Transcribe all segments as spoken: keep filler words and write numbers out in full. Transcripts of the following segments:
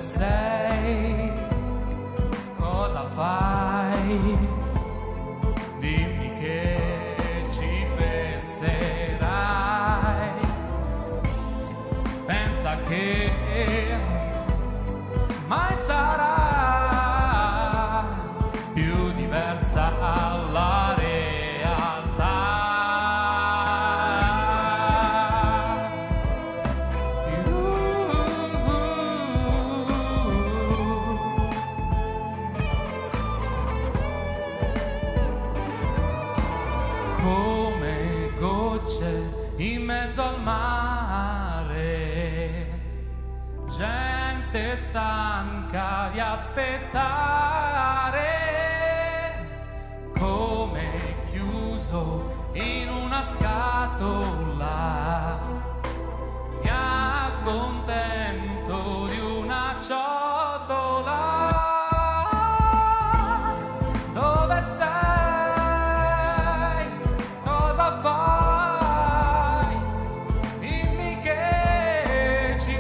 sei? Cosa fai? Dimmi che ci penserai. Pensa che mai sarà più diversa la realtà. Come gocce in mezzo al mare, gente stanca di aspettare, come chiuso in una scatola, mi accontento di una ciotola. Dove sei? Cosa fai? Dimmi che ci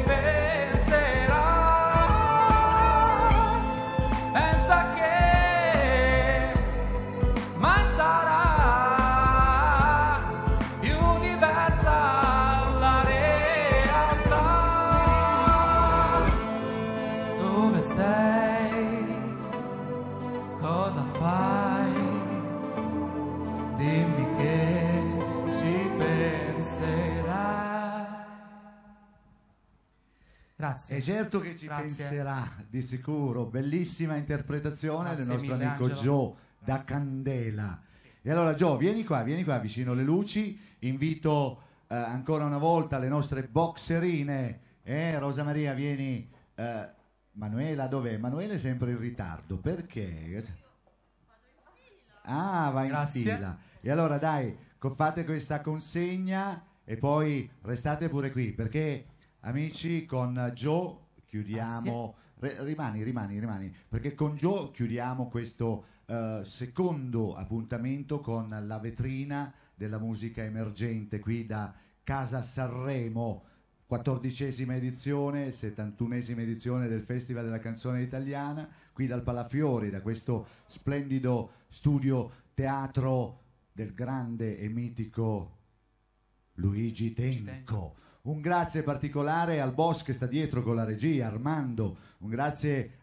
penserai. Pensa che mai sarà più diversa la realtà. Dove sei? Cosa fai? Dimmi che ci penserai. Grazie. E certo che ci Grazie. penserà, di sicuro. Bellissima interpretazione Grazie del nostro mille, amico Angelo. Joe da Grazie. Candela. E allora Joe, vieni qua, vieni qua vicino alle luci. Invito eh, ancora una volta le nostre boxerine. Eh, Rosa Maria, vieni. Eh, Manuela, dov'è? Manuela è sempre in ritardo. Perché? Ah, va in Grazie. fila. E allora dai, co- fate questa consegna e poi restate pure qui, perché amici, con Joe chiudiamo. Re- rimani, rimani, rimani, perché con Joe chiudiamo questo eh, secondo appuntamento con la vetrina della musica emergente qui da Casa Sanremo, quattordicesima edizione, settantunesima edizione del Festival della Canzone Italiana, qui dal Palafiori, da questo splendido studio teatro del grande e mitico Luigi Tenco. Un grazie particolare al boss che sta dietro con la regia, Armando. Un grazie